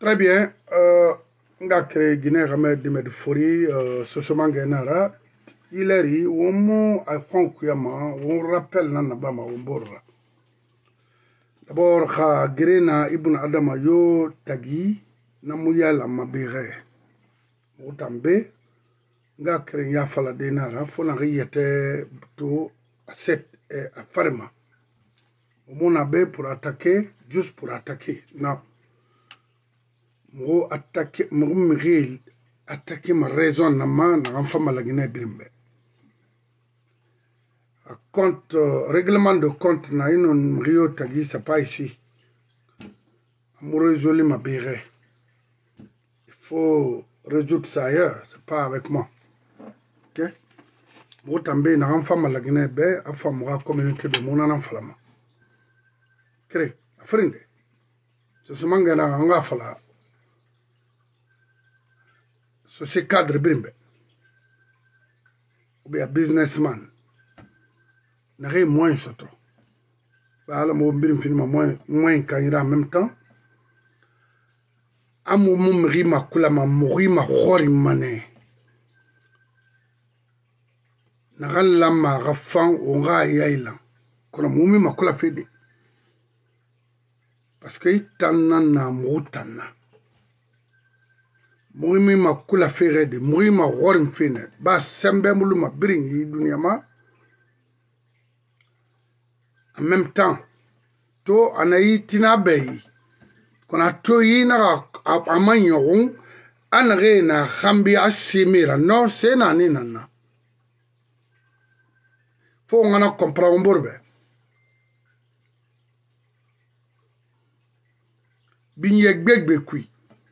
Très bien. Nga créé Guinée Ramed de Medfori, Sosomangue Nara. Il est ri, on a Frankuyama, on rappelle Nanabama, on borra. D'abord, Grena Ibn Adama yo tagi, Namouya la Mabire. Outambe, Nga créé Yafala de Nara, Fonari était to à 7 et à Farma. Mon abbé pour attaquer, juste pour attaquer. Non. Mo attaquer ma raison nama na femme la Guinée Brimbe. Compte règlement de compte na inon Rio Tagi c'est pas ici. Mo résoudre ma béré. Il faut résoudre ça ailleurs, c'est pas avec moi. OK? Mo tambe na femme la Guinée be a femme la communauté de mon nan falama. Cré, afrindi. C'est ce mangana nga fala. So c'est cadre Brimbe. Ou bien businessman. N'a moins soto. Bah mo birim finima moins quand il en même temps. Amu mumri ma kula ma mori ma khori mané. N'a la ma rafan on ga yailan. Kono mumi ma kula fede. Parce que itanna na mutana. Mori ma kula fere de mori ma khori fene. Ba sembe mulu ma biringi dunia ma. En même temps, to anayi tinabeyi kona to yina amanyon anare na khambi asimira non c'est nani nana faut on a comprendre borbe binye gbegbe kui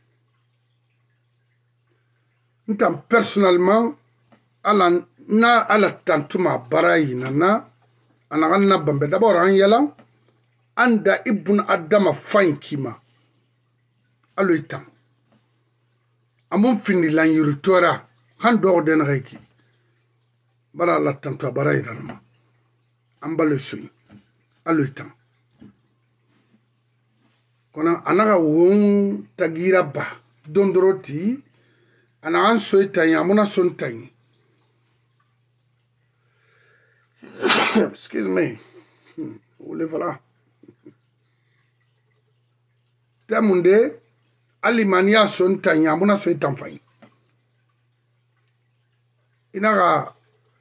ntam personnellement ala tantuma barayi nana anaganna bambe d'abord an yala anda ibn adama fankima alo itam amon fini lan yuritora han do den reki bara la tanto barayranma ambale suy alo itam kona anaga won tagira ba dondroti anagan soita yamuna sontai. Excuse me. Voilà. Tamunde alimania son tanya mona so etanfai. Inaga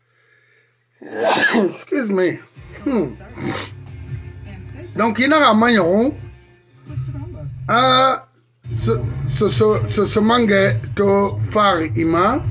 excuse me. Donc inaga magnon ce mangue to fari ima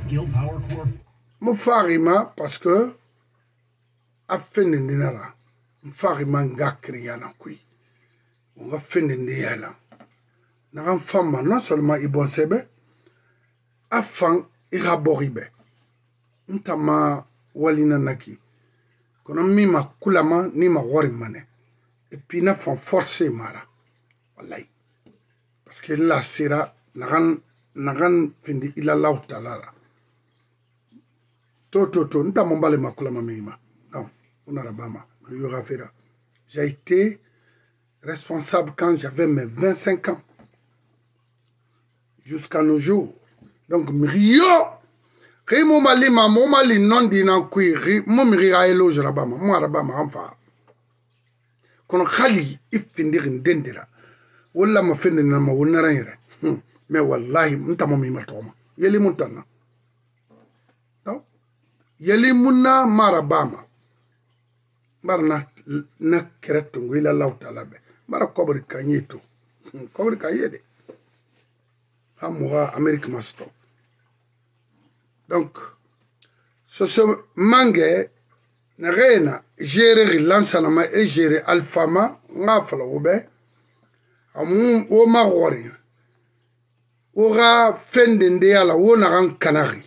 mo fari ima parce que a fende ndinala mfari manga kriyana kui on va fende ndiyala na femme non seulement ibonsebe afan iraboribe ntama walina naki kono mima kulama ni ma wori mane et puis na fon forcer mara wallahi parce que la sira nagan findi ila Allah ta'ala to ntama mbale makulama mima non j'ai été responsable quand j'avais mes 25 ans. Jusqu'à nos jours. Donc, Rio, Rimo Mali, Mali, non dinan kui, Momiri Aelo, Jarabama, Marabama, Amfa. Kono Khali, if findirin dendera. Walla ma fende na ma wonarayre. Mais wallahi, mtamami matoma. Yeli muntana. Non? Yeli munna Marabama. Barna na kereto ngwila lauta labe bara kobri kanyeto kobri kanyede hamwa Amerique masto donc ce mangue na rena gérer l'enseignement et gérer alfama ngafala obe amu o magori ora fende ndeyala wona kan kanari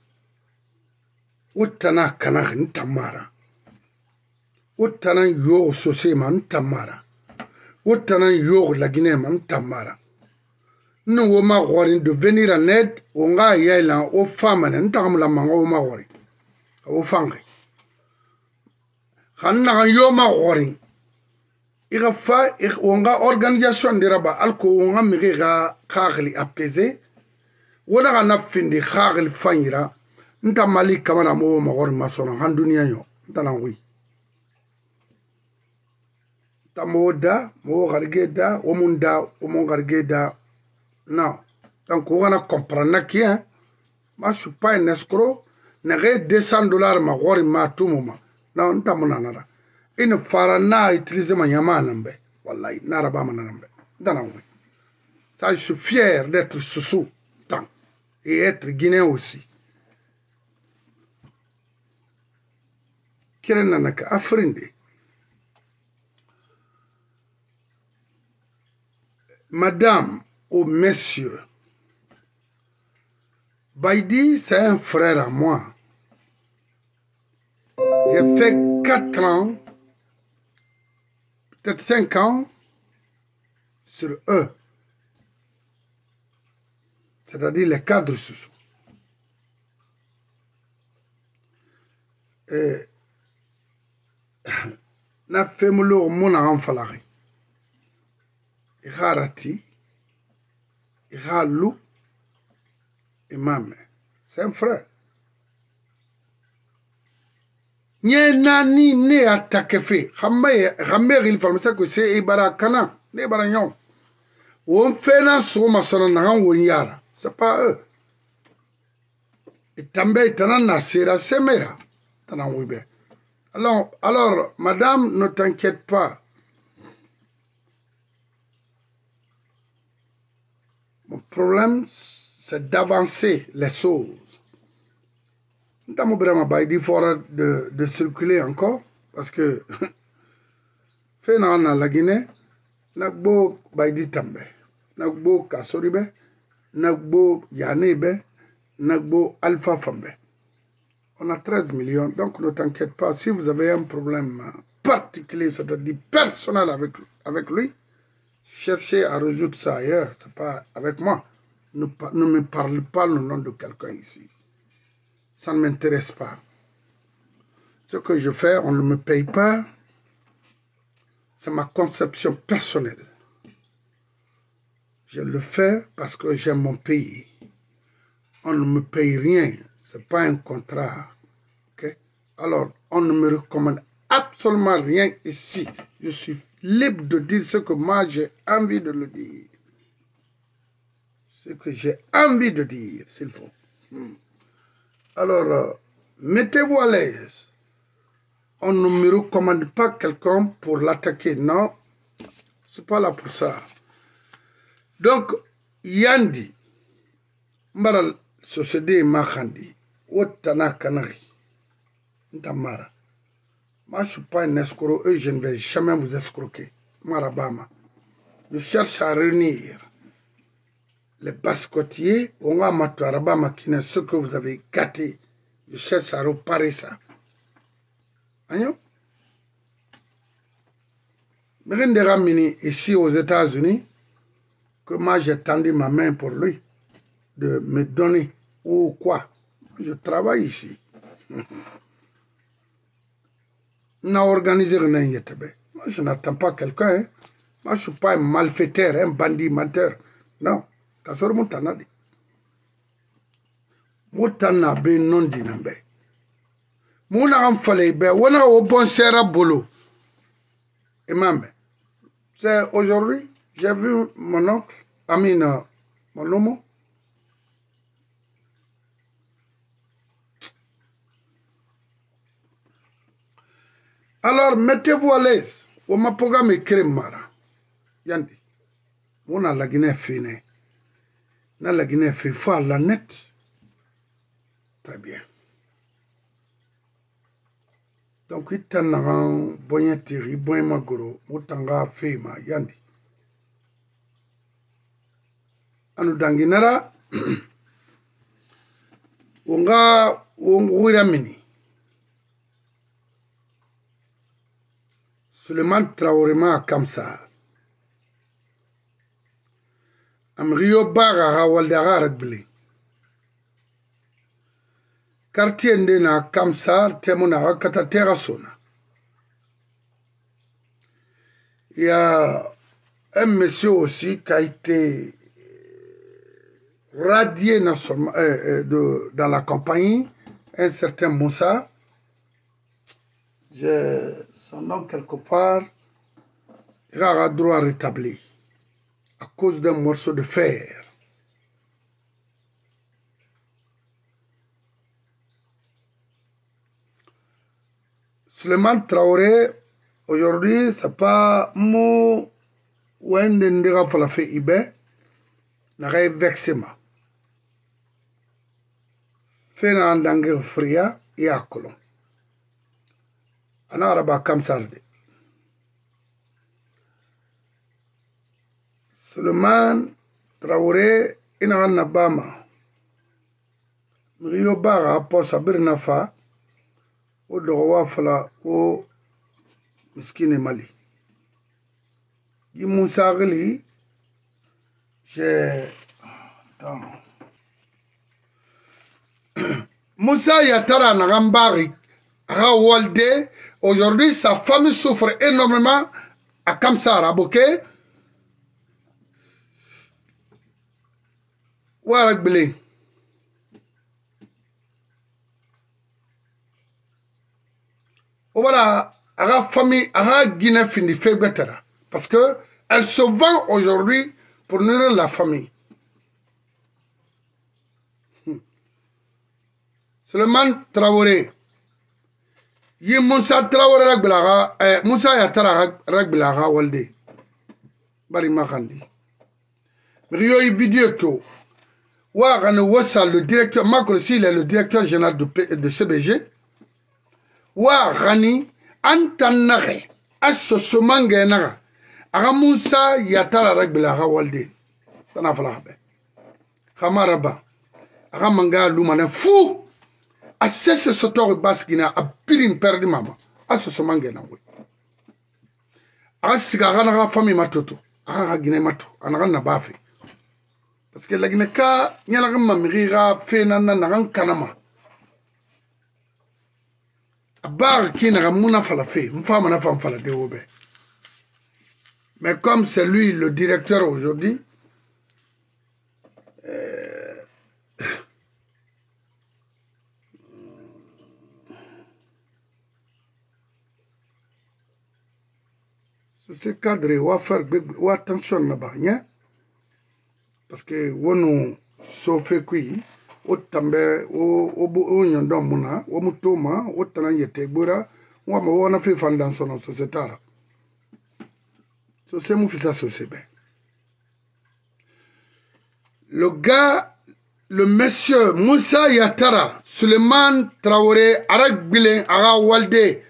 utana kanari ntamara Otanan yo sosé man tamara. Otanan yo la Guinée man tamara. Nous au Maroc de venir en aide au gars yélan aux femmes n'entam la mango au Maroc. Au fangé. Hanna yo Maroc. ira fa wonga organisation de raba alko wonga mige ga khagli apaiser wona ga nafindi khagli fanyira nta mali kamana mo magor masona han duniya yo nta nangui ta moda mo gargeda o munda o mon gargeda non donc on va comprendre qui hein moi je suis pas un escroc n'ai $200 magor ma tout moment non nta monana ina fara na utiliser ma nyama nambe wallahi na raba manambe nta nangui ça je suis fier d'être Soussou tant et être guinéen aussi Kirenanaka Afrindi. Madame ou messieurs, Baïdi, c'est un frère à moi. J'ai fait 4 ans, peut-être 5 ans, sur eux. C'est-à-dire les cadres Soussou. Et na fait moulou mouna en falari. Irarati, Iralou, Imam. C'est un frère. Nye nani ne attaque fait. Hammer il faut que c'est Ibarakana, ne Baragnon. On fait un saut ma sonne en yara. C'est pas eux. Et també tanana sera semera. Tanan wibe. Alors, madame, ne t'inquiète pas. Mon problème, c'est d'avancer les choses. Nous avons vraiment de circuler encore, parce que, fait dans la Guinée, nous avons Tambe, nous avons Kassoribe, nous avons Yanebe, nous avons Alpha Fambe. On a 13 millions, donc ne t'inquiète pas. Si vous avez un problème particulier, c'est-à-dire personnel avec lui, cherchez à résoudre ça ailleurs, c'est pas avec moi. Ne me parle pas le nom de quelqu'un ici. Ça ne m'intéresse pas. Ce que je fais, on ne me paye pas. C'est ma conception personnelle. Je le fais parce que j'aime mon pays. On ne me paye rien. Ce n'est pas un contrat. Okay? Alors, on ne me recommande absolument rien ici. Je suis libre de dire ce que moi j'ai envie de le dire. Ce que j'ai envie de dire, s'il faut. Alors, mettez-vous à l'aise. On ne me recommande pas quelqu'un pour l'attaquer. Non, c'est pas là pour ça. Donc, Yandi, Maral Société Mahandi, Otana Kanari, Ntamara. Moi, je ne suis pas un escroc, et je ne vais jamais vous escroquer. Marabama. Je cherche à réunir les basse-côtiers, on va mettre Arabama qui n'est ce que vous avez gâté. Je cherche à réparer ça. Ramini ici aux États-Unis, que moi j'ai tendu ma main pour lui, de me donner ou quoi. Je travaille ici. On a organisé rien. Moi je n'attends pas quelqu'un. Hein. Moi je ne suis pas un malfaiteur, un bandit menteur. Non. Kasoro Moutanadi. Moutanabe non dinambe. Mouna amfale be, wana au bon sera bolo. Imam. C'est aujourd'hui, j'ai vu mon oncle, Amina, mon homo. Alors, mettez-vous à l'aise. On m'a programmé Kremara. Yandi. On a la Guinée fine. On a la Guinée fait fois la net. Très bien. Donc, il y a un bon tiri, bon magoro, mutanga fema, yandi. Anu danginara, onga wiramini. Suleiman Traoré ma kamsa. Am Rio Baga ha waldara ragbili. Quartier ndena kamsa temuna wakata terasona. Il y a un monsieur aussi qui a été radié dans la compagnie, un certain Moussa. J'ai son nom quelque part. Il a droit rétabli à cause d'un morceau de fer. Suleiman Traoré, aujourd'hui, c'est pas moi ou un d'endera falafé ibe, n'a rien vexé ma. Fait un dangue fria et à colon. Ana araba kam sarde. Suleiman Traoré, ina na bama. Mrio bara po sabir nafa. O dogowa fala o miskine Mali. Yi Moussa Ghali, Moussa Yatara Nagambari, Rawalde, aujourd'hui sa famille souffre énormément à Kamsar, à Bokeh. Warak Bele. Voilà, la famille, la Guinée finit fait better. Parce que elle se vend aujourd'hui pour nourrir la famille. Suleiman Traoré. Yi Moussa Traoré Ragbelaga, Moussa Yatara Ragbelaga Walde. Bari Makandi. Rio yi vidéo to. Ouagane Wassa, le directeur, Marco aussi, il est le directeur général de CBG. Ouagani, Antanare, Assosomangenara. Aga Moussa Yatara Ragbelaga Walde. Sana Falabe. Kamaraba. Aga Manga Lumane fou. A cesse ce tour baskina a pirin perdu maman. A ce somangena oui. A sigara na famille matoto. A Guinée mato. Anaga na bafi. Parce que la Guinée ka nyala mamiriga fe nana na kanama. A bar qui na muna fala fe. Mfama na fam fala de obe. Mais comme c'est lui le directeur aujourd'hui, ce cadre va faire attention là-bas, parce que on sauve qui au tambe au nyandon muna au mutoma au tananyete bura on ma wana fait fandant son société là so c'est mon fils société le gars le monsieur Moussa Yatara Suleiman Traoré Arak Bilin Ara Walde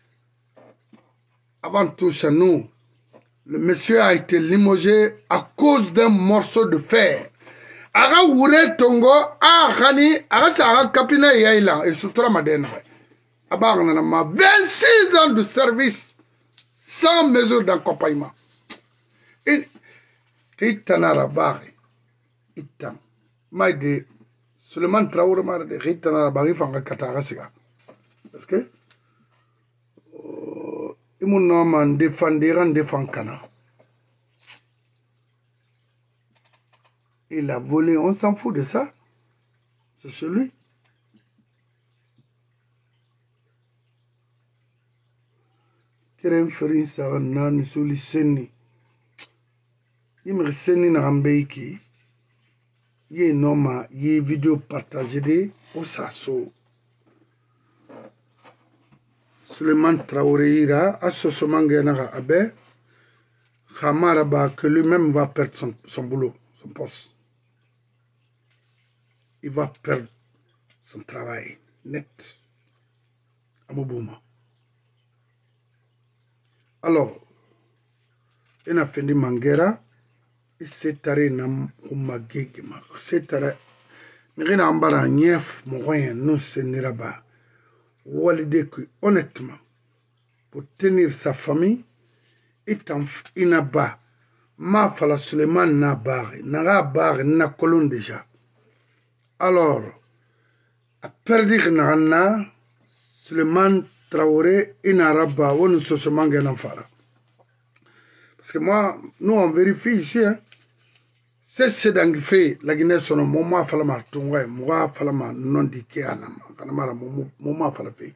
avant tout chez nous. Le monsieur a été limogé à cause d'un morceau de fer. Aga wure tongo a khani aga sa kapina yaila et sutura madena. Aba na ma 26 ans de service sans mesure d'accompagnement. Et Ritanara bari itam. Maide Suleiman Traoré mar de Ritanara bari fanga katara siga. Parce que mon nom en défend Kana. Il a volé, on s'en fout de ça. C'est celui. Kerem Ferin Sarana, Nisuli Seni. Il me seni na Rambeiki. Il y a un homme, il y a une vidéo partagée au Sasso. Suleiman Traoré ira à ce mangana abe Khamaraba que lui-même va perdre son boulot, son poste. Il va perdre son travail net à Mobouma. Alors, il a fini Mangera, il s'est arrêté dans Umagegima. C'est arrêté. Mais en bas, nief, moyen, non, c'est n'iraba. Walide que, honnêtement, pour tenir sa famille, il n'a pas. Ma fala Suleiman n'a pas. N'a pas, n'a colon déjà. Alors, a perdu n'a Suleiman Traoré, il n'a pas, on ne se manque n'en fera. Parce que moi, nous on vérifie ici, hein. C'est d'angifé, la Guinée son nom, moi falama tungwa, moi falama non dike anam, kanamara moi falafe.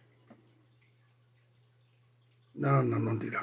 Non dira.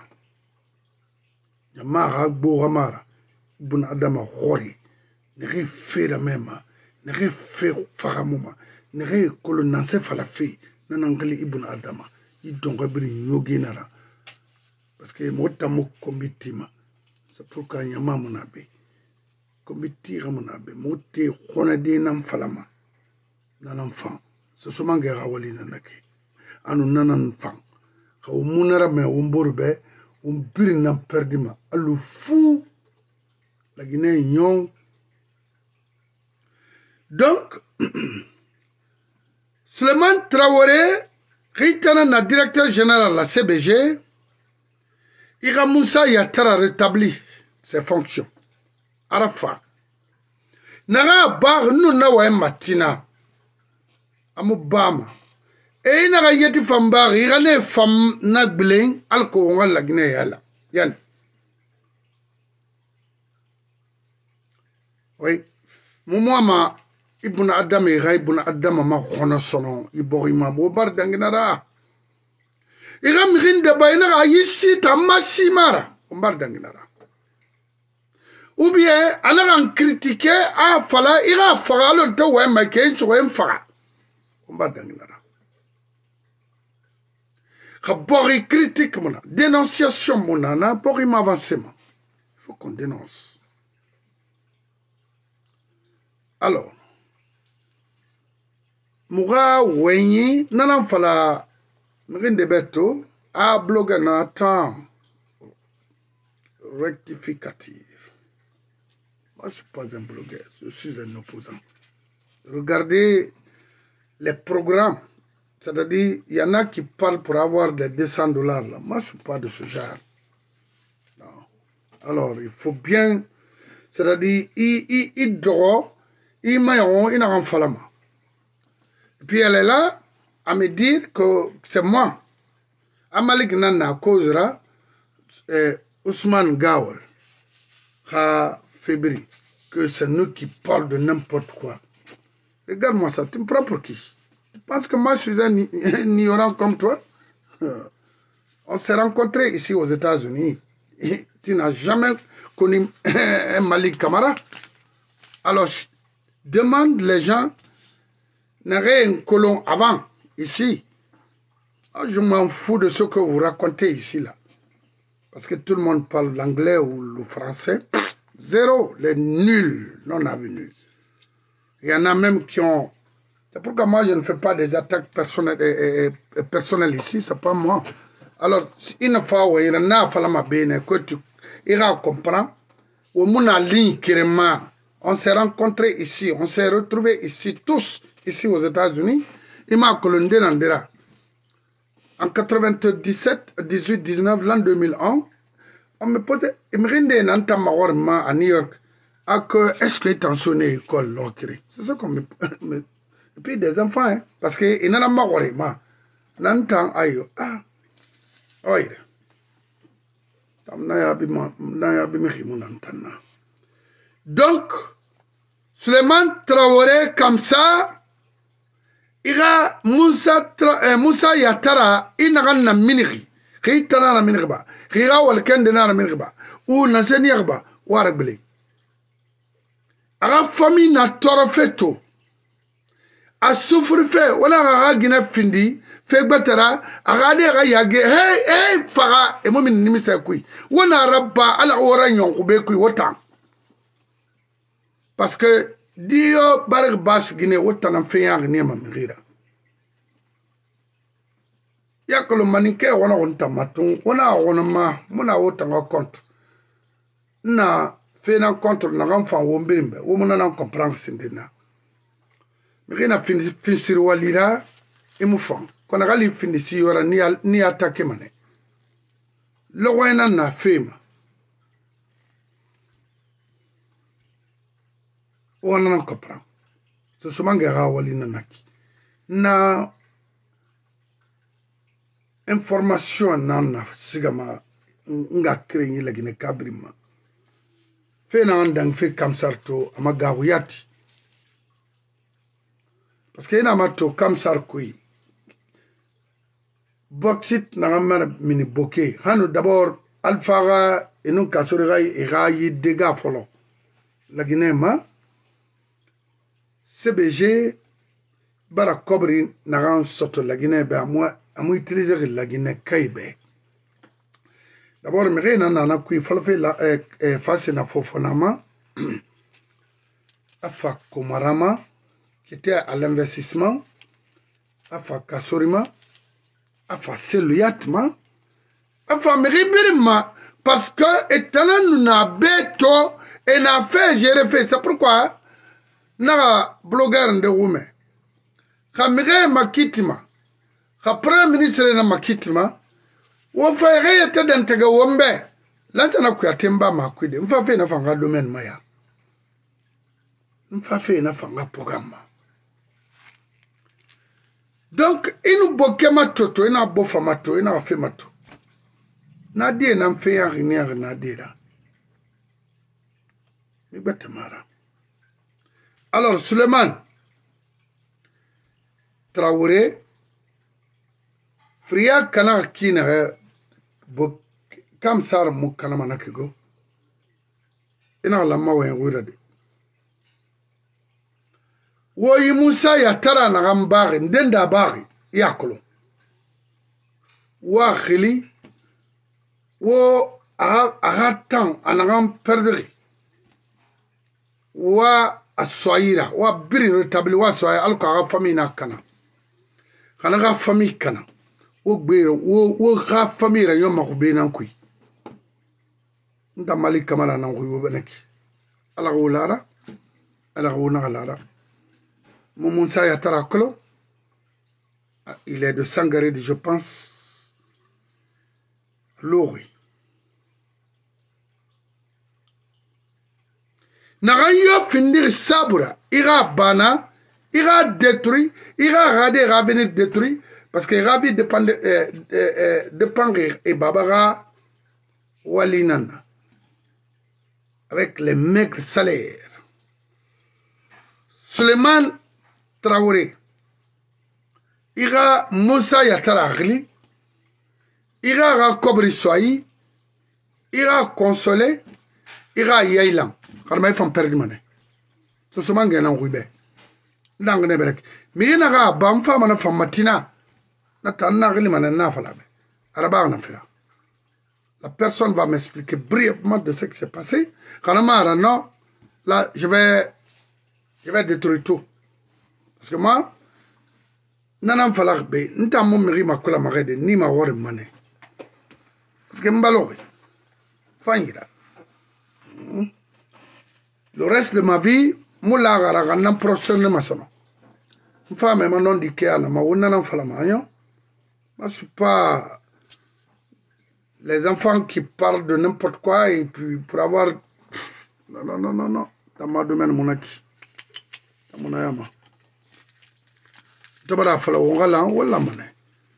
Yamara gbo ramara, bun adama hori, ne fait la même, ne fait faramuma, ne colonanse falafe, nanangali ibn adama, il donga bri nyoginara. Parce que moi tamo combitima, c'est pourquoi yama monabe. Comité ramonabe moté khonade nam falama nanam fan so somange rawali nanake anu nanan fan ko munara me womborbe biri nam perdima alu fou la Guinée ñong. Donc Suleiman Traoré ritana na directeur général de la CBG Ira Moussa Yatara rétabli ses fonctions. Arafa naga bar nu na wa matina amu bama e naga yeti fambar ira ne fam na gbleng alko ngala Guinée yala yan oui mumama ibn adam e ray ibn adam ma khona sono ibori ma mo bar danginara ira mrinde bayna ayisi tamasi mara bar danginara. Ou bien, alors on critiquait, ah, fala, il a fallu le temps où il y a un fara. On va dire ça. Rapport et critique, mon dénonciation, mon ana, pour y m'avancer. Il faut qu'on dénonce. Alors, Moura, Wenyi, n'en fala, n'en debeto, a blogué un temps rectificatif. Moi, je ne suis pas un blogueur, je suis un opposant. Regardez les programmes. C'est-à-dire, il y en a qui parlent pour avoir des $200 là. Moi, je ne suis pas de ce genre. Non. Alors, il faut bien... C'est-à-dire, il dort, il m'a un falama. Et puis, elle est là à me dire que c'est moi. Amalik Nana causera Ousmane Gawal. Fébri, que c'est nous qui parlons de n'importe quoi. Regarde-moi ça, tu me prends pour qui? Tu penses que moi je suis un ignorant comme toi? On s'est rencontrés ici aux États-Unis. Tu n'as jamais connu un Malik Camara. Alors, demande les gens, n'avez un colon avant, ici. Je m'en fous de ce que vous racontez ici, là. Parce que tout le monde parle l'anglais ou le français. Zéro, les nuls non avenus. Il y en a même qui ont... C'est pourquoi moi je ne fais pas des attaques personnelles ici, c'est pas moi. Alors, une fois, il y en a que tu iras comprendre. Au monde en ligne, on s'est rencontrés ici, on s'est retrouvés ici, tous ici aux États-Unis. Il m'a colonisé en 97, 18, 19, l'an 2001. On me posait, il me rendait un entame à New York. Est-ce que tu as sonné l'école? C'est ça qu'on me... Et puis des enfants, hein, parce qu'il n'en a pas n'entend ayo. Ah, oui. Donc, Suleiman Traoré, comme ça, il a Moussa Yatara, il n'a pas de miniri. Il n'a pas de miniri. Il n'a pas de miniri. Ou n'a pas de miniri. Ou n'a pas de miniri. La famille n'a pas fait tout. A souffre fait. On a gagné findi. Fait batera. A gagné yagé. Hey, fara. Et moi, je ne sais pas. On a rabba. Ala ora nyon koube kui wotan. Parce que Dio barik bas Guinée wotan en fait un rien mamira. Yakolo manike on a honta matung. On a honama. On a wotan en compte. Na fait un contre na enfant wombimbe. On n'a pas comprendre sindena. Mais na finir walira et moufang. Quand on a fini si ora ni attaqué mané. Le roi na femme. On n'en comprend. C'est souvent gara walina naki. Na information nana sigama nga krenyi lagine kabrima fe na andang fe kamsar to ama gawuyati parce que ina mato kamsar kui boxit na ngamar mini boke hanu d'abord alfaga inun kasuri ga yidega folo lagine ma CBG bara kobri na gan soto lagine be amu utiliser lagine kaybe d'abord me rena na kui falfe la face na fofonama afa komarama qui était à l'investissement afa kasorima afa seluyatma afa meribirima parce que étant na beto et na fait gérer fait c'est pourquoi na blogueur de wume kamire makitima ka premier ministre na makitima wo fa rete den tega wombe lanta na kuyatemba makwide mfa fe na fanga domaine maya mfa fe na fanga programme donc inu bokema toto ina bofa mato ina fe mato na die na mfe ya rinière na die là ni betemara alors Suleiman Traoré Fria kana kina bo kam sar mu kana manakigo ina la mawe ngura de wo yi Musa ya tara na gambari ndenda bari yakolo wa khili wo agatan anagam perdre wa asoira wa biri retabli wa soya alko aga famille na kana ga famille kana wo gbero wo ga famille ra yoma ko be nan kuy nda malik kamara nan ko beneki ala wulara ala wuna lara Moussa Yatarakolo, il est de Sangaré, je pense, Lori. Narayo finir sabra, ira bana, ira détruit, ira radé, ira venir détruit, parce que Rabi dépend et Babara Walinana, avec les maigres salaires. Suleiman Traoré, ira Moussa Yataragli, ira Kobri Soyi, ira Consolé, ira Yailam. Karma ifan perdu mané. Ce sont mangués nan rubé. N'angné berek. Mirina ga bamfa mana fam matina. Na tanna gli mané na falabe. Araba na fila. La personne va m'expliquer brièvement de ce qui s'est passé. Karama non, là je vais détruire tout. Parce que moi, nanam falak be, nta mo miri makula magede ni ma wori mané. Parce que mbalobe. Fanyira. Le reste de ma vie, moula gara nan professionnel masono. Une femme est non dit qu'elle ma wonna falamayo. Moi, je suis pas les enfants qui parlent de n'importe quoi et puis pour avoir non. Dans ma domaine monaki. Dans mon ayama. Tabara fala wongala wala mané.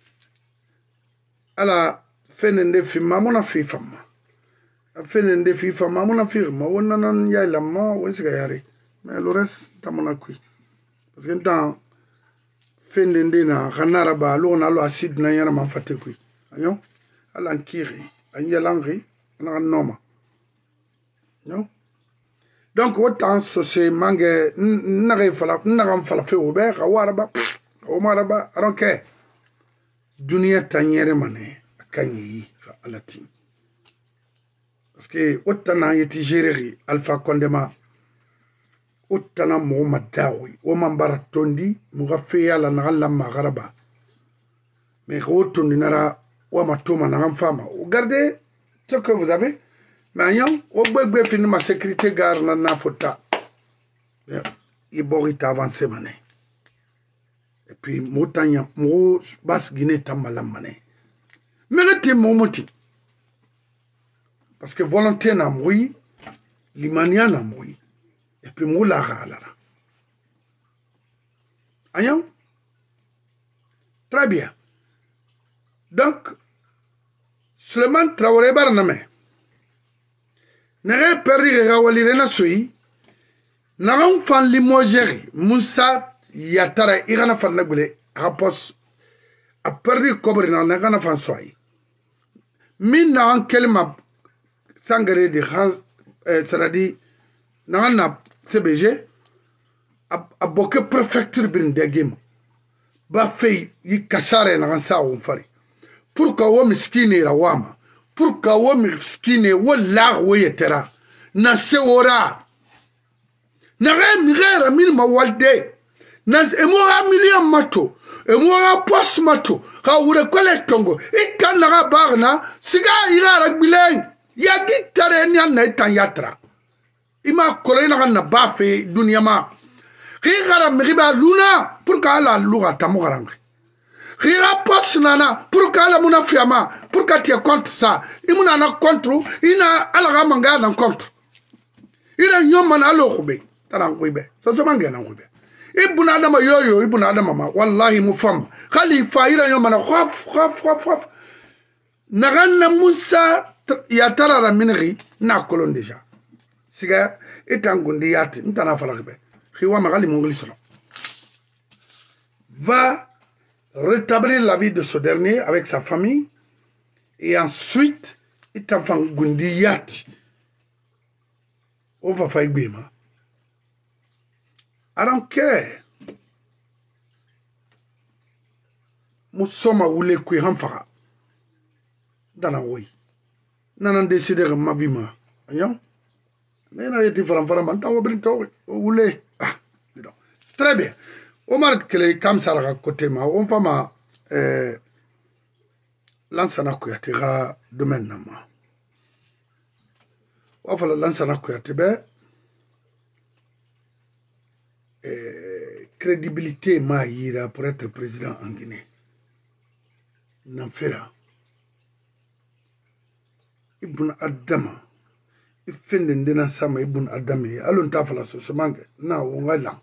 Ala fenende fi mamona fi femme. Fene de FIFA mamuna firma wonna nan yaay lamma wonsiga yari mais le reste tamona kui parce que dans fene ndina khanara ba lo na lo acide na yana man fatte kui año alan kiri anya langri na noma non donc autant c'est mangue na gam fala fe obe khawara ba o maraba ronke dunia tanyere mané kanyi alati. Parce que autant yeti géré Alpha Condema autant Mohamed Daoui o mambara tondi mugafe la nagala magaraba mais autant nara wa matoma na fama regardez ce que vous avez mais o gbegbe fin ma sécurité gar na fota il borita avancer mané et puis motanya mo bas Guinée tambala mané mérite momoti. Parce que volonté n'a moui, l'imania n'a moui, et puis moula galara. Aïe? Très bien. Donc, Suleiman Traoré barname nere perri ga walire na soyi nagan fan limogeri Moussa Yatara igana fan nagule rapos a perri kobri na nagana fan soyi min nagan kelma sangare de Hans saradi nagan na CBG a boke préfecture bin de gem ba fay yi kasare nagan sa won fari pour que wo miskine rawama pour que wo miskine wala wo yetera na sewora na gera min mawalde na emora million mato emora post mato ka wure kole tongo ikan na barna siga ira bilay ya gitare ni an tan yatra ima kolena na ba fe dunia ma khigara mriba luna pour que ala luga tamogaranga khira post nana pour que ala muna fiama pour que tu contre ça imuna na contre ina ala ga manga na contre ina nyoma na lo khube tanan kuibe so so manga na kuibe ibuna adama yoyo ibuna adama ma wallahi mufam khalifa ina nyoma na khaf naganna Moussa Yatara minri na kolon déjà siga etangundi yati ntana falakbe khiwa magali monglisra va rétablir la vie de ce dernier avec sa famille et ensuite etangundi yati on va faire bima. I don't care. Musoma wule kui hamfara. Dana woi. Nana décider ma vie ma. Ayon. Nena yeti faram manta wobrin to wule. Ah, dis très bien. Omar kele kam sara côté ma on va ma lansana ko yatira domaine nama. Wafala lansana ko yatibe crédibilité ma yira pour être président en Guinée. N'enfera. Ibn Adama. Ifende ndena sama Ibn Adama. Alon tafala so mange. Na wongala.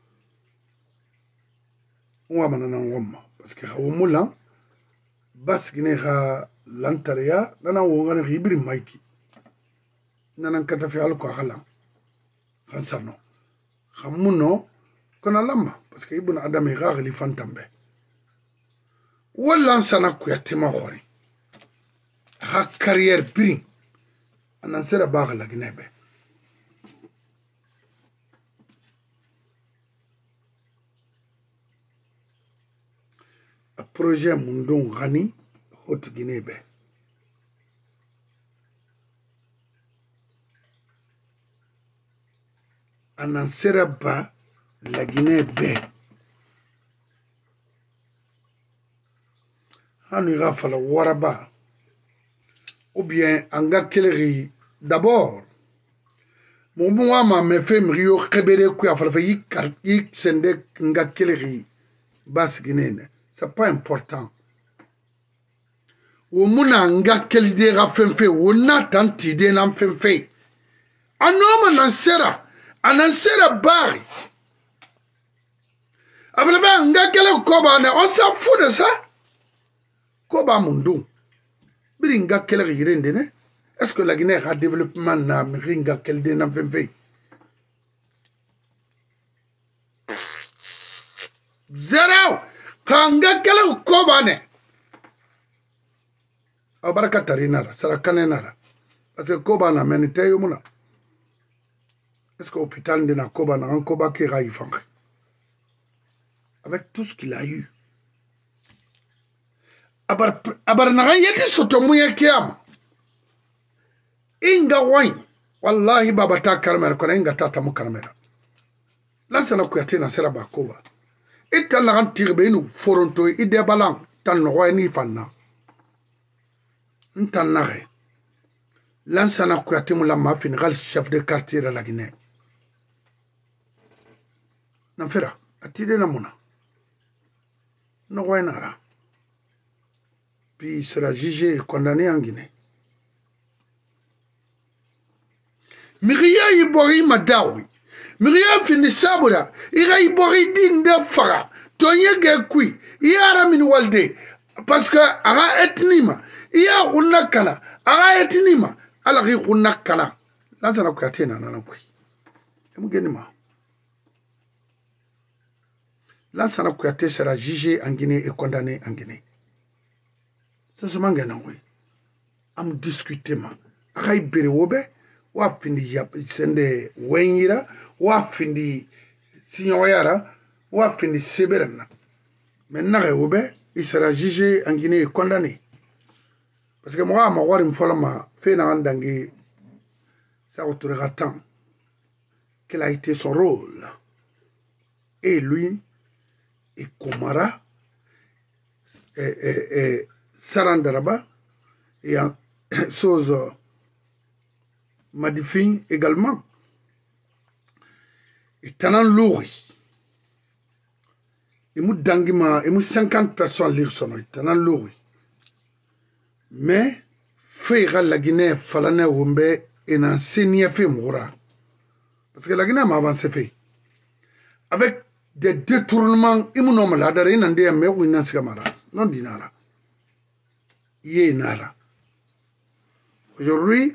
Wama na ngoma. Parce que hawumula. Bas Guinée ha lantaria. Nana wongana hibiri maiki. Nana katafi alko akala. Hansano. Hamuno. Kona lama, parce que Ibn Adam est rare, il fantambe. Wallan sana kuyatema khori. Ha carrière bring. Anansera baga la Guinée. A projet mundon gani hot Guinée. Anansera ba la Guinée bé. Hanu ira fala waraba. Ou bien anga keleri d'abord. Mon bon ma me fait mrio kebere ku afala yi karti sende nga keleri bas Guinée. C'est pas important. Ou muna nga kelide ga fenfe ou na tanti de na fenfe. Anoma nansera bari. Après, on s'en fout de ça. Koba Mundou. Est-ce que la Guinée a développement na Ringa Kelde na Fenfe? Zero. Kanga Kele Kobane. Abaraka Tarinara, Sarakanenara. Parce que Koba na menite yomuna. Est-ce que l'hôpital de na Koba na un Koba qui raïfang? Avec tout ce qu'il a eu. Abar naga yeti soto muye kiyama. Inga wine. Wallahi baba ta karmera kona inga tata mu karmera. Lansa na kuyate na sera bakoba. Ita nagan tirbe inu foronto ide balang tan noy ni fanna. Ntan nare. Lansa na kuyate mu la mafin gal chef de quartier de la Guinée. Nanfera. Atide na muna. Nara. Puis il sera jugé et condamné en Guinée. Myria Ibori Madawi. Myria Finisabura. Ira Ibori Dinde Fara. Tonye Gekui. Yara Minwalde. Parce que Ara Etnima. iya kunna kana aga etinima ala gi kunna kana lansana kuyate na nana kui emugeni ma Lansana Kouyaté sera jugé en Guinée et condamné en Guinée. C'est ce que je am discuter ma akai bere wobe wa findi yap sende wenyira wa findi signoyara wa findi seberna. Maintenant wobe il sera jugé en Guinée et condamné. Parce que moi ma wari mfolama fait na ndangi ça autourera tant quel a été son rôle. Et lui et Komara et Sarandaraba et chose Madifin également et Tanan Louri et mou dangima et mou 50 personnes lire son nom Tanan Louri mais fait la Guinée falane wumbe et n'en saigne fait moura parce que la Guinée m'a avancé fait avec des détournements immunomes non dinara. Aujourd'hui,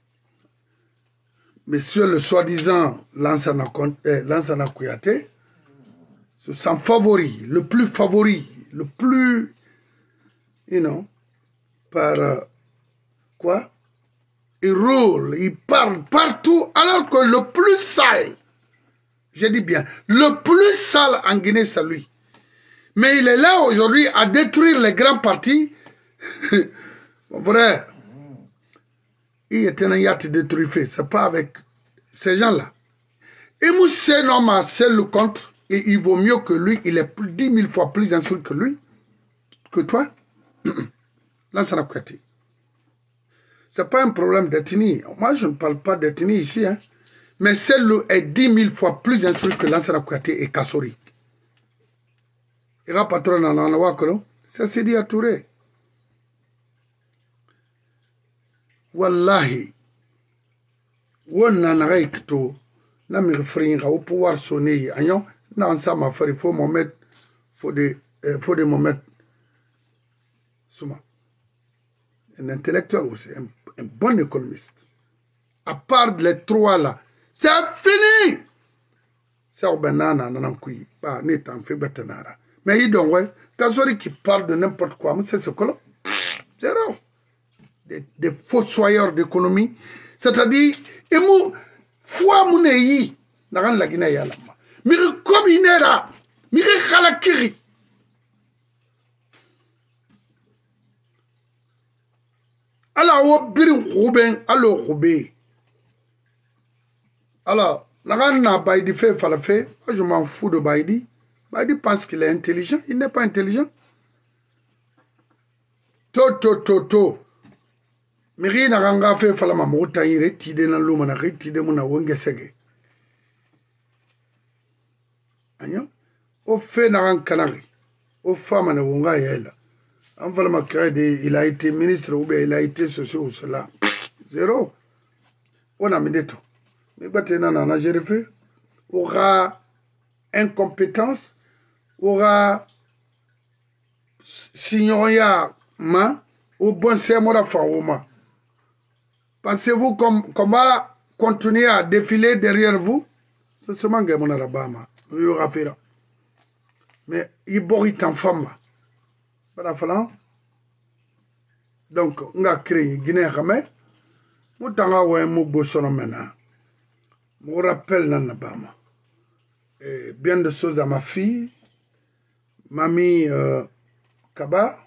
monsieur le soi-disant Lansana Kouyaté, c'est son favori, le plus, par quoi? Il roule, il parle partout, alors que le plus sale, je dis bien, le plus sale en Guinée, c'est lui. Mais il est là aujourd'hui à détruire les grands partis. Mon frère, il est un yacht détruit. Ce n'est pas avec ces gens-là. Et moi, c'est normal, c'est le contre. Et il vaut mieux que lui, il est 10 000 fois plus insulte que lui, que toi. Lansana Kouyaté. Ce n'est pas un problème d'ethnie. Moi, je ne parle pas d'ethnie ici. Hein. Mais celle est 10 000 fois plus insulte que Lansana Kouyaté et Kassori. Il y a patron dans la Wakolo. Ça c'est dit à Touré. Wallahi. Wonna naikto. Na mi refringa au pouvoir sonner. Agnon. Na ensemble à faire. Il faut m'en mettre. Faut des moments. Souma. Un intellectuel aussi. Un bon économiste. À part les trois là. C'est fini. C'est au banana nanankoui. Pas net en fait betanara. Mais il donc, ouais, Kassori qui parle de n'importe quoi, c'est ce que là. Zéro. Des fossoyeurs d'économie. C'est-à-dire, il mou, foi mouneyi, n'a la Guinée yalama. Miri kominera, miri khalakiri. Alors, on birin Rouben, alors Rouben. Alors, n'a Baïdi fait, fallait faire. Je m'en fous de Baïdi. Baïdi pense qu'il est intelligent. Il n'est pas intelligent. To. Miri na ganga fe fala ma mota ire tide na luma na tide muna wonge sege. Anyo? O fe na gan kanari. O fama na wonga yela. An fala ma krede, il a été ministre ou bien il a été ceci ou cela. Zéro. On a mis des tout. Mais maintenant, on a géré fait. Aura incompétence. Aura signoria ma. Ou bon c'est moi fa. Pensez-vous qu'on va continuer à défiler derrière vous? C'est seulement que mon arabama. Mais il boit en femme. Donc, on a créé Guinée Ramé. Moutanga ouais mou bossono mena. Me rappelle Nanabama. Bien de choses à ma fille. Mamie Kaba.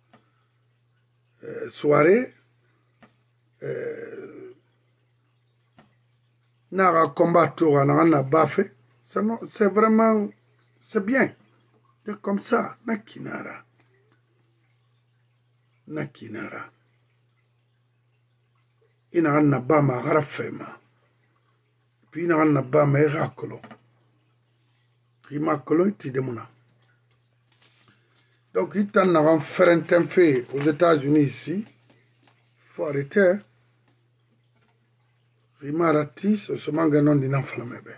Soirée. Nara combattre na bafé. C'est vraiment, c'est bien. C'est comme ça. Nakinara. Ina na bama garafema. Puis ina na bama erakolo. Rimakolo itidemuna. Donc il t'en a fait un temps fait aux États-Unis ici. Faut arrêter. Rimarati, c'est ce manganon d'un flammebe.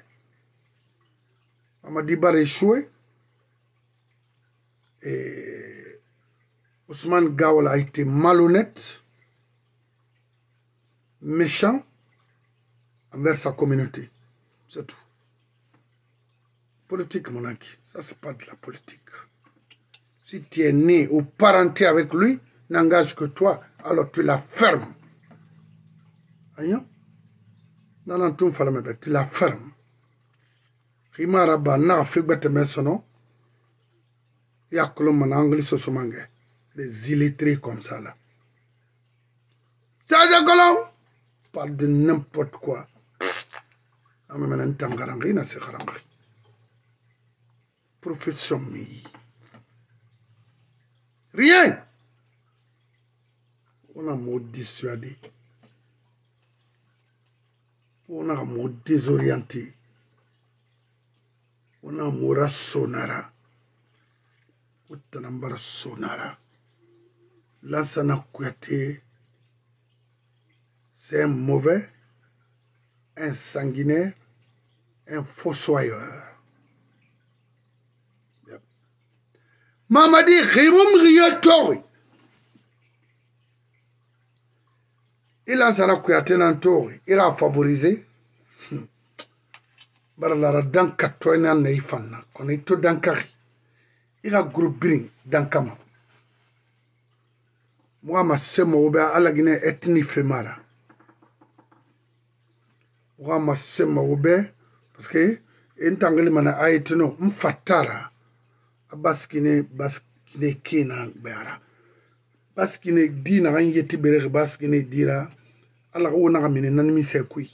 Amadibar échoué. Et Ousmane Gawal a été malhonnête, méchant envers sa communauté. C'est tout. Politique, mon ami, ça c'est pas de la politique. Si tu es né ou parenté avec lui, n'engage que toi, alors tu la fermes. Aïe? Non, tu la fermes. Rima Rabba n'a fait que tu sono. Il y a que l'homme en anglais sur ce manga. Des illettrés comme ça là. Tiens, colon! Parle de n'importe quoi. Profession mi. Rien. On a un mot dissuadé. On a un mot désorienté. On a un mot sonara. Utanambara sonara. Lansana Kouyaté, c'est un mauvais, un sanguinaire, un fossoyeur. Mamadi Rimum Riyatori. Il a Lansana Kouyaté Nantori. Il a favorisé. Barala Danka Toina Neifana. On est tout Dankari. Il a groupé Dankama. Moi, ma semo be ala Guinée ethnie femara. Moi, ma semo be parce que entangeli mana aitino mfatara abaskine kina beara. Baskine dina kan yeti bere baskine dira ala ko na kamine nan mi sekui.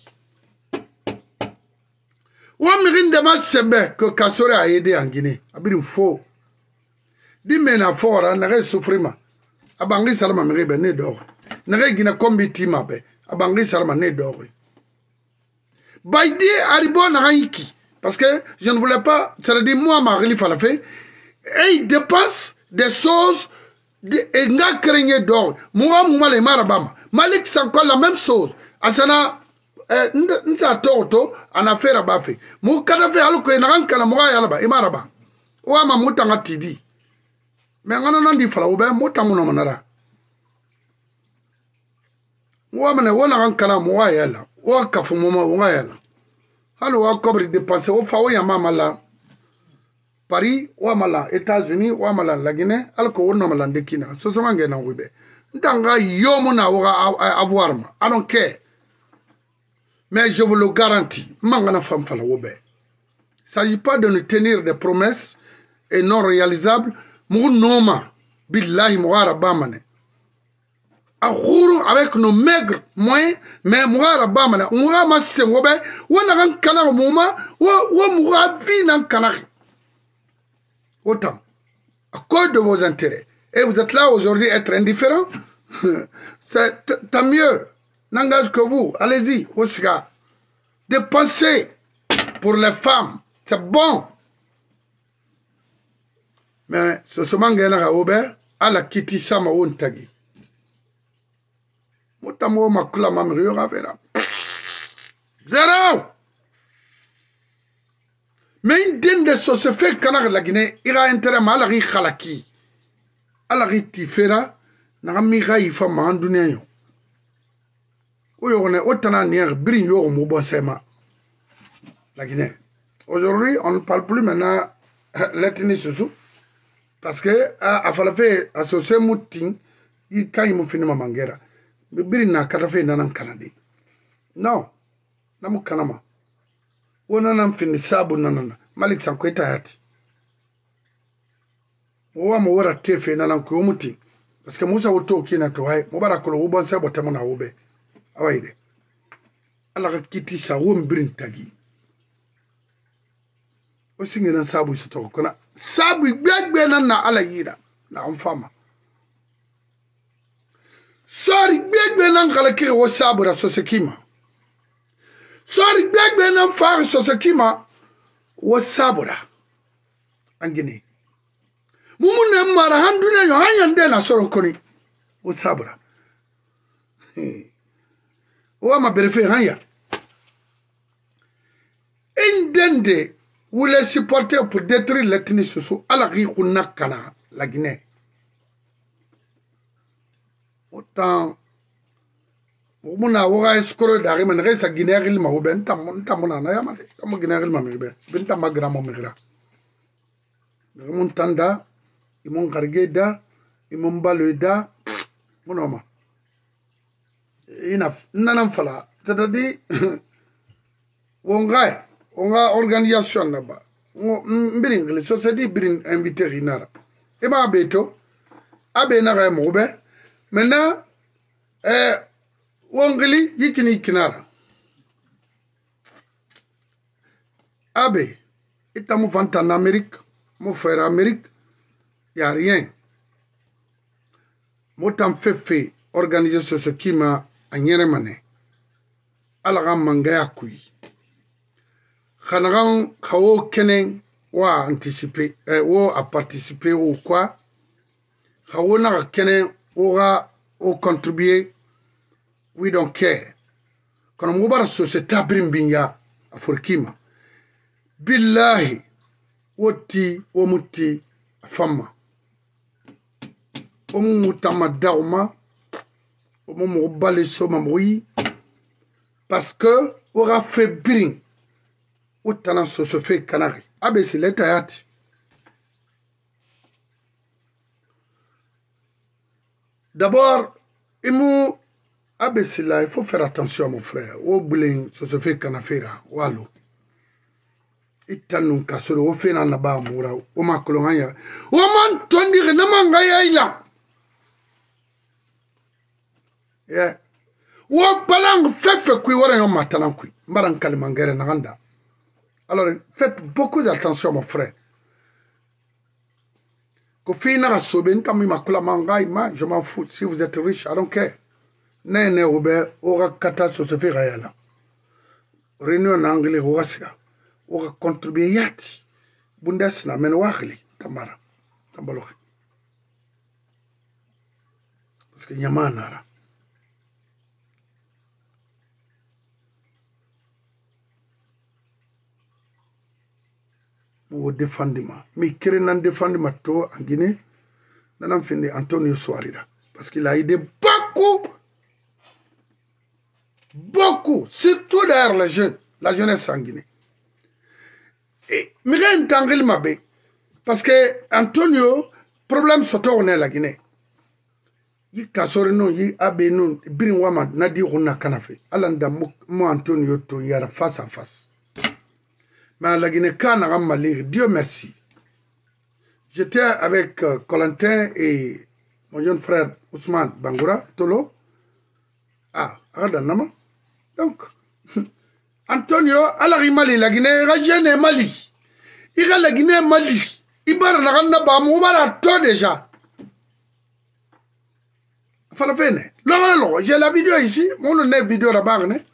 Wa mirinde ma sembe que Kasore a aidé en Guinée. Abirin faux. Di mena fora na souffrima. Abangi salama merebe ne dor. Nere gina kombi tima be. Abangi salama ne dor. Baïdi aribo na haiki. Parce que je ne voulais pas, ça veut dire moi ma relief à la fait. Et il dépense des choses et nga krenye d'or. Moi le marabama. Malik c'est encore la même chose. Asana nsa torto en affaire abafe. Mo kada fe aluko en kana mo ya laba imaraba. Wa ma mutanga tidi. Mais on a dit fala oube motamu no manara. Wa mane wona kan kala mo wa yala. Wa kafu mo wa yala. Halo wa kobri dépenser o fa o ya mama la. Paris wa mala États-Unis wa mala la Guinée alko wona mala ndekina. So so mangue na wube. Ndanga yomo na wa avoir ma. I don't care. Mais je vous le garantis, mangana fam fala oube. Il s'agit pas de nous tenir des promesses et non réalisables. Mounoma, billahi mouara bamane. Avec nos maigres moyens, mais mouara bamane. Moura masse wobe, wana kan kana mouma, wa moura vina kanari. Autant, à cause de vos intérêts. Et vous êtes là aujourd'hui être indifférent, c'est tant mieux. N'engage que vous, allez-y, Osga. Dépensez pour les femmes, c'est bon. Mais ce semangena obe ala kiti sama wontagi. Motamo makula mamriyo gavera. Zéro. Mais une digne de ce se fait kana la Guinée ira intérêt mal ri khalaki. Ala ri tifera na mi gai fa mandunya yo. Oyo ne otana nier brin yo mo bosema. La Guinée. Aujourd'hui, on ne parle plus maintenant l'ethnie Sousou. Parce que a fallu associer moutin, quand il m'a fini ma mangera. Biri na katafe nanan kanadi. Non, namu kanama. Wona nam fini sabu nanana. Malik sankweta yati. Owa mo wora tefe nanan ko muti. Parce que Moussa woto kina to hay, mo bara ko ubon sabo tamana ube. Awaide. Ala ka kiti sa won birin tagi. O singena sabu su to kona. Sabu gbegbe na ala yira na onfama. Sorry gbegbe na kala kire wo sabu ra sosekima. Sorry gbegbe na far sosekima wo sabu ra. Angini. Mumune mara handuna yo hanyande na soron koni wo sabu ra. O ma berefe hanya. Indende voulait supporter pour détruire l'ethnie Sousou à la Rikounakana, la Guinée. autant muna woga escroc dari man resa gineril ma oben tamuna na yamale tam gineril ma mirbe ben tam gramo migra mon tanda imon gargeda imon baloida monoma ina nanam fala tadadi wonga organisation na ba mbiri ngli société birin invité rinara e ma beto abe na ga mo be maintenant wongli yikini kinara abe itamu fanta en Amérique mon frère Amérique y a rien motam fait organiser ce qui m'a anyere mané alaga mangaya kui khanagan khawo kenen wa anticiper wo a participer ou quoi khawo na kenen aura au contribuer. We don't care. Quand on voit société brimbinya afurkima, billahi, woti, womuti, fama, omutama dauma, omumubali somamoui, parce que aura fait bring, outana se fait canari. Abe si l'etayati. D'abord, il faut faire attention, mon frère. Au boulin, ça se fait canafera, wallo. Itanun kasoro, au fait naba moura, au makolongaya. Au man tondir, namangaya ila. Yeah. Au balang, fait kui, wara yon matalan kui. Mbaran kalimangere naganda. Alors, faites beaucoup d'attention, mon frère. Kofina soben, tami makula mangai, je m'en fous. Si vous êtes riche, I don't care. Nene oube ora kata so se fait réel. Réunion en anglais ora contribuer yati. Bundes na men wakli tamara. Tambaloki. Parce que yamana la. Mo défendima. Mi kéré nan défendima to en Guinée. Nanam fini Antonio Soarira. Parce qu'il a aidé beaucoup, surtout d'ailleurs les jeunes, la jeunesse en Guinée. Et Miren Tangil Mabé, parce que Antonio, problème surtout on est la Guinée. Il cassore non, il abe non, birin wama nadi runa kanafe. Alanda mo Antonio to yara face à face. Mais la Guinée kana ramali, Dieu merci. J'étais avec Colentin et mon jeune frère Ousmane Bangoura Tolo. Ah, Radanama. Donc, Antonio, alari Mali, la Guinée, Rajane Mali. Il a la Guinée Mali. Il va la rendre bam, on va la toi déjà. Falafene. Non, j'ai la vidéo ici. Mon nom est vidéo là-bas. Mais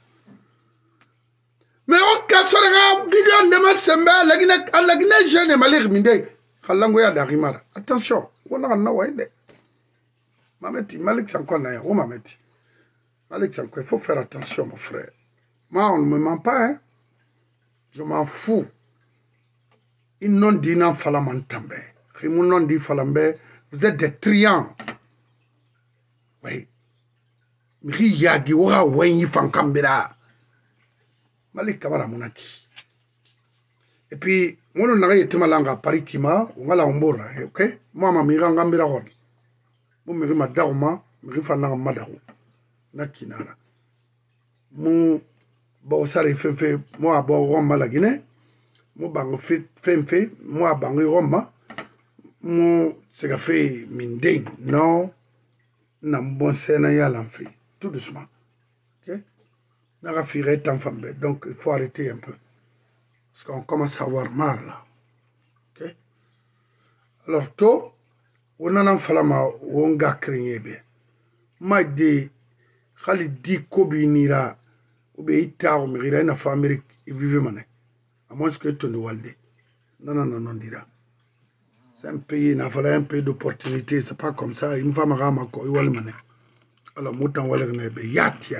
on casse la vidéo de ma semba, la Guinée, jeune Mali, Minde. Kalangoya d'Arimara. Attention, on a un nawaïde. Mameti, Malik Sankona, on mameti. Il faut faire attention, mon frère. Moi, on ne me ment pas, hein. Je m'en fous. Ils n'ont dit non falamantambe. Ils n'ont dit falambe. Vous êtes des triants. Oui. Miyagi wora wenyi fankambira. Malik Kamara Monaki. Et puis, moi, on a été malanga Paris Kima, on va la ombora, ok? Moi, ma miranga mbira rod. Moi, mirima dauma, mirifa na madaru. Nakinara. Mon bosari fait moi à bord Roma la Guinée. Mon bango fait moi bango Roma. Mon c'est fait minding non n'a bon sena ya l'enfant tout doucement. OK? N'a rafiré tant femme donc il faut arrêter un peu parce qu'on commence à avoir mal là. OK? Alors to on en falama on ga craigner bien. Ma dit Khali di kobi nira ou bien ita ou mira na fa Amérique et vive mané à moins que tu ne walde non dira c'est un pays n'a fallu un peu d'opportunité c'est pas comme ça une femme rama ko wal mané alors moutan wala ne be yati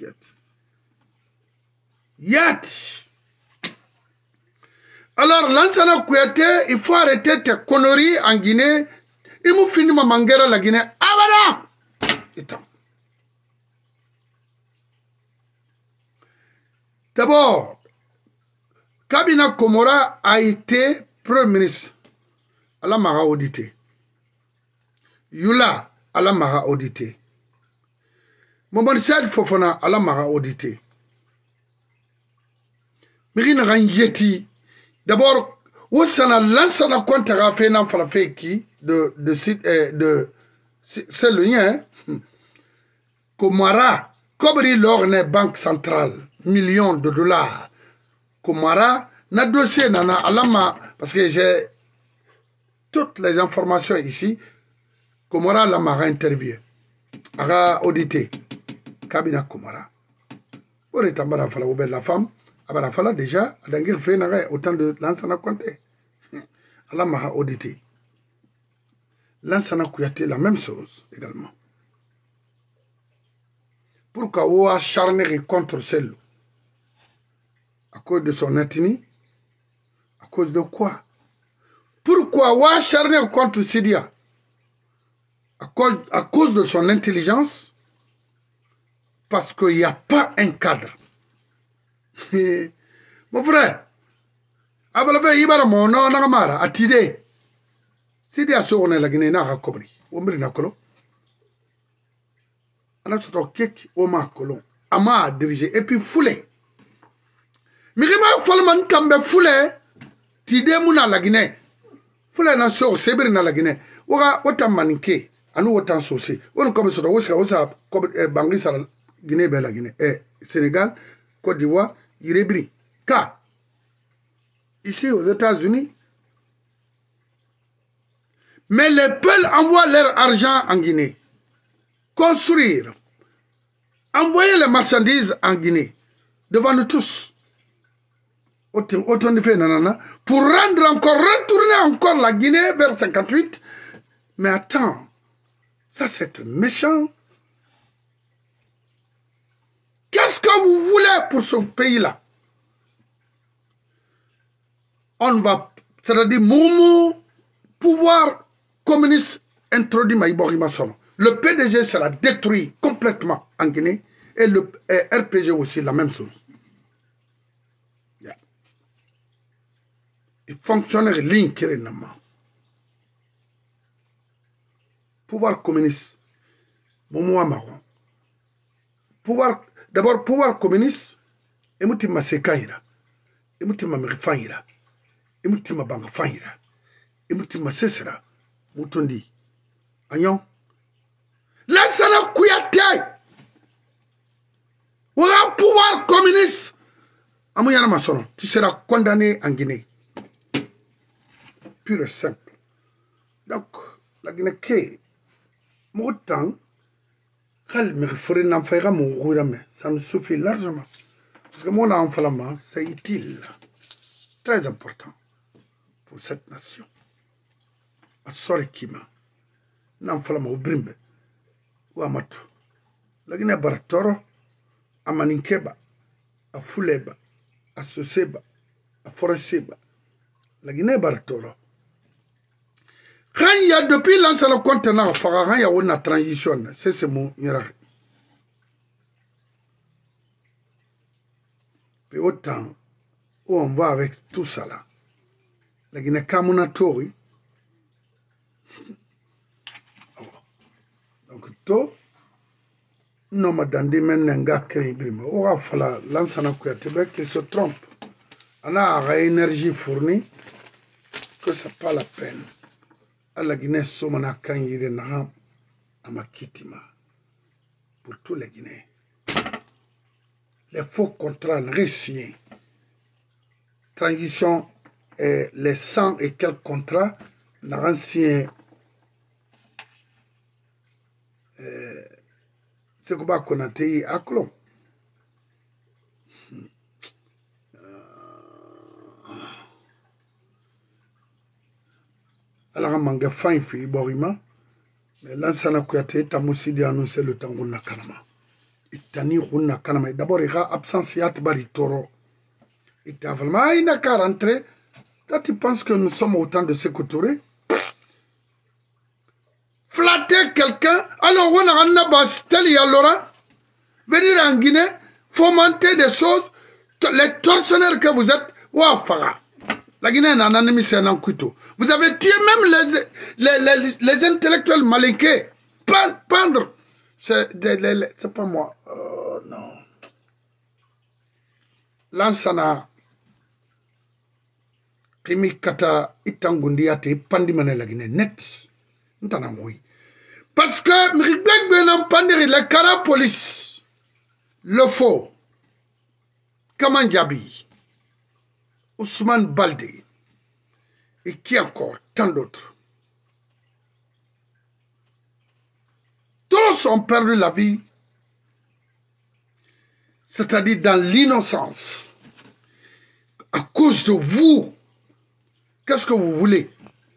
alors Lansana Kouyaté il faut arrêter tes conneries en Guinée il m'a fini ma mangera la Guinée abada D'abord, Kabina Komora a été Premier ministre. Allah m'a audité. Yula, Allah m'a audité. Mohamed Saad Fofana, Allah m'a audité. Mirine Ranjeti, d'abord, où ça n'a lancé la compte à fait n'a fait qui de c'est le lien. Komara, Kobri l'orne banque centrale, millions de dollars. Komara, n'a dossier nana alama parce que j'ai toutes les informations ici. Komara la m'a interviewé, a audité. Kabina Komara. Pour être en bas la femme, abara fala déjà, a d'angir fait n'a autant de l'ansana compté. Allah m'a audité. L'ansana Kouyaté la même chose également. Pourquoi on a acharné contre celle à cause de son ethnie? À cause de quoi? Pourquoi on a acharné contre Sidia? À cause de son intelligence? Parce qu'il n'y a pas un cadre. Mon frère, Abalave Ibara Mono Nagamara, a Tidé. Sidia Sorne la Guinée n'a Kobri. Ombri Nakolo. Anato kek Oma Colon. Ama dirigé. Et puis foulé. Mirima Folman Kambe foulé. Tidé Mouna la Guinée. Foulé na sor Sebri na la Guinée. Ora Otam Manike. Anou Otan Sosé. On comme ça, Osa Bangui Sara Guinée, la Guinée. Sénégal, Côte d'Ivoire, Irebri. Car, ici aux États-Unis, mais les peuples envoient leur argent en Guinée. Construire. Envoyer les marchandises en Guinée. Devant nous tous. Autant de fait, nanana. Pour retourner encore la Guinée vers 58. Mais attends. Ça, c'est méchant. Qu'est-ce que vous voulez pour ce pays-là? On va, c'est-à-dire, Moumou, pouvoir communiste introduit Maïborima Solo. Le PDG sera détruit complètement en Guinée et le RPG aussi, la même chose. Yeah. Il fonctionnerait l'incrément. Pouvoir communiste, Moumou Amaron. D'abord, pouvoir communiste, et moutima sekaira, et moutima merifaira, et moutima bangafaira, et moutima sesera, moutondi. Agnon. Lansana Kouyaté. On a un pouvoir communiste. Amouyana Masson, tu seras condamné en Guinée. Pur et simple. Donc, la Guinée qui Moutan, ça me suffit largement. Parce que mon enfant, c'est utile. Très important pour cette nation. A Sorikima, n'enfant au Brimbe, ou à Matou. La Guinée Baratoro, à Maninkeba, à Fuleba, à Soseba, à Foreseba. La Guinée Baratoro. Quand il y a depuis l'ancien continent, il y a une transition. C'est mon hiérarchie. Puis autant où on va avec tout ça là. La Guinée Kamunatori. Donc, tout, non, madame, Menenga Kribrim. On va faire l'ancien Kouyaté qui se trompe. On a une énergie fournie que ce n'est pas la peine. À la Guinée, Somana Kanyire Naham, à Makitima, pour tous les Guinéens. Les faux contrats réciés, transition, les 100 et quelques contrats, n'ont signé. C'est quoi qu'on a dit à Colomb. Alors, on a fait un fille, Borima, mais l'ancien Kouyaté est aussi annoncé le temps qu'on a Kanama. Il t'a dit qu'on a Kanama. D'abord, il y a absence de Bari Toro. Il t'a dit, ah, il n'a qu'à rentrer. Toi, tu penses que nous sommes autant de Sékou Touré? Flatter quelqu'un, alors on a un abbas, tel y a Laurent, venir en Guinée, fomenter des choses, les tortionnaires que vous êtes, Wafara. La Guinée est un ennemi, c'est un couteau. Vous avez tué même les intellectuels malinqués. Pendre. C'est pas moi. Oh non. Lansana. Kimi kata itangundi ate pandi mane la Guinée net. Ntanamoi. Parce que Mrigbek Benam Pandiri, le cara police, le faux, Kamandjabi, Ousmane Baldé, et qui encore, tant d'autres. Tous ont perdu la vie, c'est-à-dire dans l'innocence. À cause de vous, qu'est-ce que vous voulez?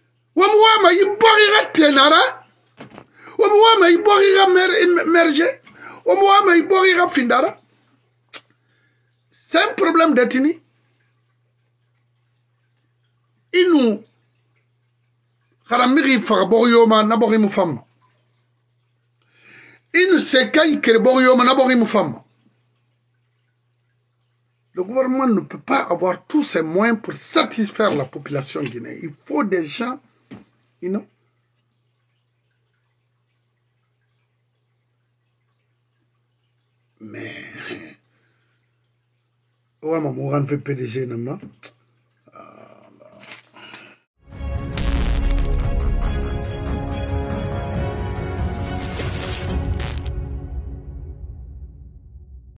C'est un problème d'ethnie. Inu Haramiri Faraboriyoma Nabori Mufam. Inu Sekai Kereboriyoma Nabori Mufam. Le gouvernement ne peut pas avoir tous ces moyens pour satisfaire la population guinéenne. Il faut des gens, Mais, ouais, maman, on fait PDG, non?